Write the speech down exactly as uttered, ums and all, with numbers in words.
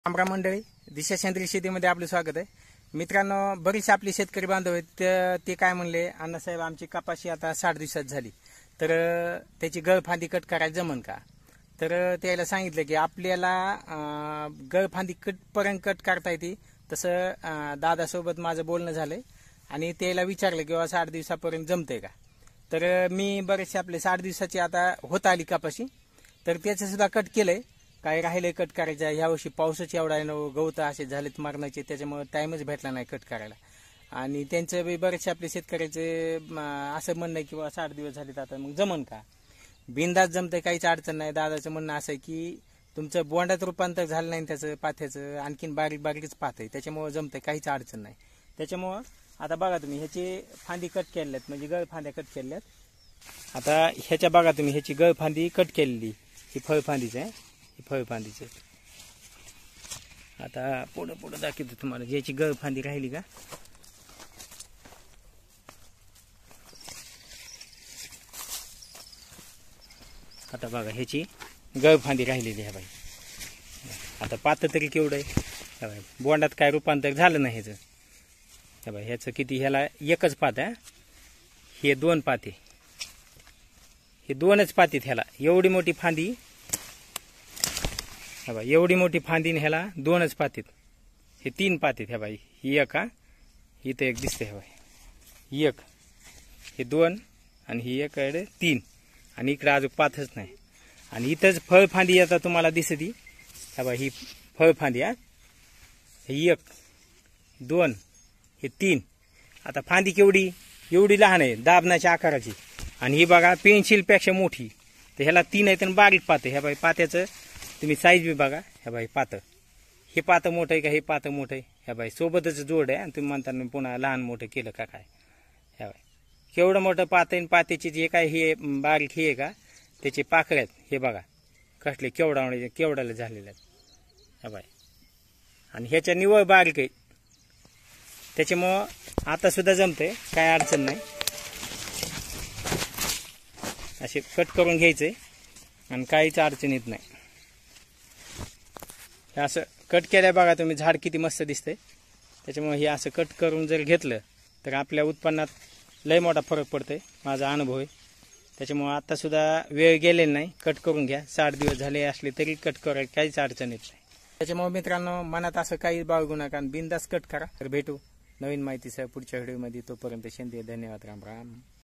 आमरा मंडळी दिशा सेंद्रिय शेतीमध्ये आपले स्वागत आहे. मित्रांनो, बरेचसे आपले शेतकरी बांधव आहेत ते काय म्हणले, अण्णासाहेब आमची कपाशी आता साठ दिवसात झाली तर त्याची गळफांदी कट करायला जमन का? तर त्याला सांगितलं की आपल्याला गळफांदी कटपर्यंत कट करता येते. तसं दादासोबत माझं बोलणं झालंय आणि त्याला विचारलं की साठ दिवसापर्यंत जमतंय का? तर मी बरेचसे आपले साठ दिवसाची आता होत आली कपाशी, तर त्याचं सुद्धा कट केलंय. काय राहिले कट करायचं. ह्या वर्षी पाऊसच एवढा आहे ना, गवत असे झालेत मारण्याचे, त्याच्यामुळे टाइमच भेटला नाही कट करायला. आणि त्यांचं बी बरेचसे आपले शेतकऱ्याचे असं म्हणणं आहे की साठ दिवस झालेत आता मग जमन का? बिंदास जमतंय, काहीच अडचण नाही. दादाचं म्हणणं असं आहे की तुमचं बोंडात रूपांतर झालं नाही त्याचं पाथ्याचं, आणखीन बारीक बारीकच पाथ आहे, त्याच्यामुळे जमतंय, काहीच अडचण नाही. त्याच्यामुळं आता बघा तुम्ही ह्याची फांदी कट केल्यात, म्हणजे गळ फांद्या कट केल्यात. आता ह्याच्या बघा तुम्ही ह्याची गळ फांदी कट केलेली, ही फळफांदीच आहे, ही फळफांदीच आहे. आता पुढं पुढं दाखवतो तुम्हाला याची गळ फांदी राहिली का. आता बघा ह्याची गळ फांदी राहिलेली आहे बाई. आता पात तरी केवढं आहे बाई, बोंडात काय रूपांतर झालं नाही ह्याचं. हे बाई ह्याचं किती, ह्याला एकच पात आहे, हे दोन पाते, हे दोनच पातीत ह्याला एवढी मोठी फांदी. हे बाई एवढी मोठी फांदी ह्याला दोनच पातीत, हे तीन पातीत. हे बाई ही एक, हा इथं एक दिसते, हे बाई एक, हे दोन आणि ही एक तीन, आणि इकडे अजून पाथच नाही. आणि इथंच फळफांदी आता तुम्हाला दिसती. हे बाई ही फळफांदी, हा ही एक दोन हे तीन. आता फांदी केवढी, एवढी लहान आहे दाबनाच्या आकाराची, आणि ही बघा पेन्सिलपेक्षा मोठी. तर ह्याला तीन आहे तर बारीक पात. ह्या बाई पात्याचं तुम्ही साईज बी बघा. ह्या बाई पातं, हे पातं मोठं आहे का, हे पातं मोठं आहे. ह्या बाई सोबतच जोड आहे, आणि तुम्ही म्हणता पुन्हा लहान मोठं केलं का काय. ह्या बाई केवढं मोठं पातं आहे. पात्याची जे काय हे बारीक हे आहे का, त्याचे पाकळे आहेत, हे बघा कसले केवढा केवढ्याला झालेले आहेत. ह्या बाई आणि ह्याच्या निवळ बारीक आहे, त्याच्यामुळं आता सुद्धा जमतंय, काय अडचण नाही. असे कट करून घ्यायचे आणि काहीच अडचण येत नाही. हे असं कट केल्या बघा तुम्ही, झाड किती मस्त दिसतंय. त्याच्यामुळे हे असं कट करून जर घेतलं तर आपल्या उत्पन्नात लय मोठा फरक पडतोय, माझा अनुभव आहे. त्याच्यामुळे आता सुद्धा वेळ गेलेला नाही, कट करून घ्या. साठ दिवस झाले असले तरी कट करायला काहीच अडचण येत नाही. त्याच्यामुळे मित्रांनो, मनात असं काही बाळगू नका, बिंदास कट करा. तर भेटू नवीन माहितीसह पुढच्या व्हिडिओमध्ये. तोपर्यंत शेंदे, धन्यवाद, राम राम.